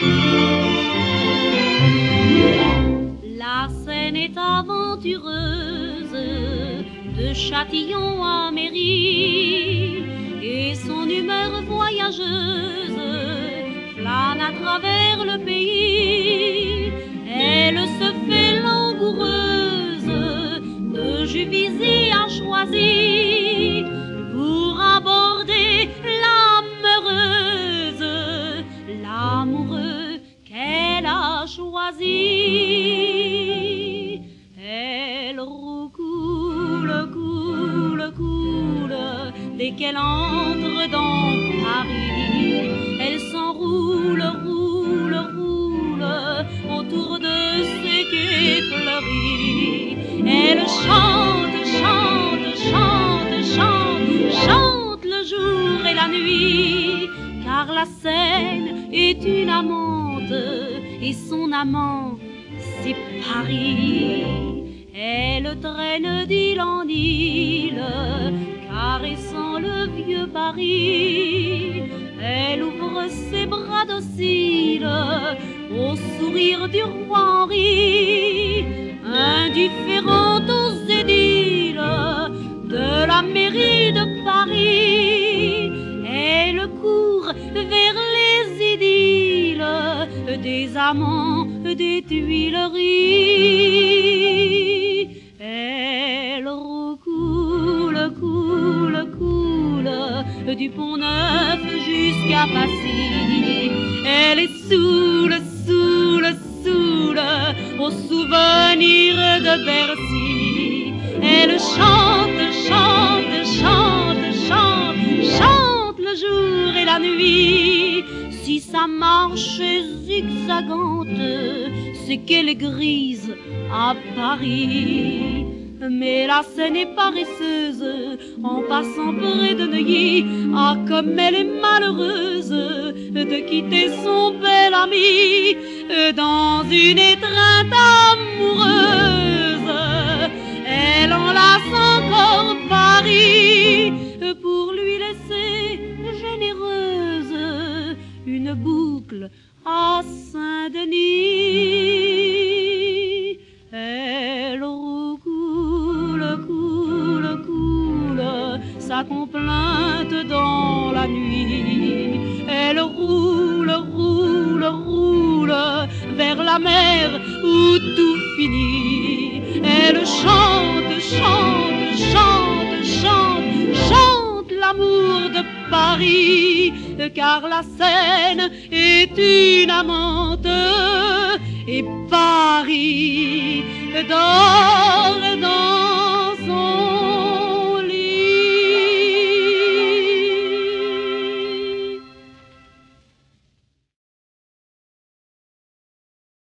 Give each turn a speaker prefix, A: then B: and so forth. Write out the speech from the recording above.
A: La Seine est aventureuse, de Châtillon à Mairie, et son humeur voyageuse flâne à travers le pays. Elle se fait langoureuse, de Juvisy à Choisy, pour aborder l'âme heureuse, l'amoureux qu'elle a choisi. Elle roucoule, coule, coule, dès qu'elle entre dans Paris. Elle s'enroule, roule, roule, autour de ses quais fleuris. Elle chante, chante, chante, chante, chante le jour et la nuit, car la Seine est une amante et son amant c'est Paris. Elle traîne d'île en île, caressant le vieux Paris. Elle ouvre ses bras dociles au sourire du roi Henri, indifférente aux édiles de la mairie de Paris. Elle court vers les idylles des amants des Tuileries. Elle roucoule, coule, coule, du Pont-Neuf jusqu'à Passy. Elle est saoule, saoule, saoule, au souvenir de Bercy. Elle chante, chante, chante, chante, chante le jour et la nuit. Si sa marche est zigzagante, c'est qu'elle est grise à Paris. Mais la Seine est paresseuse, en passant près de Neuilly. Ah, comme elle est malheureuse de quitter son bel ami dans une étreinte amoureuse. Elle enlace encore Paris pour lui laisser généreuse une boucle à Saint-Denis. Elle roucoule, coule, coule, sa complainte dans la nuit. Elle roule, roule, roule vers la mer où tout finit. Elle chante, chante, chante, chante, chante l'amour de Paris, car la Seine est une amante et Paris dans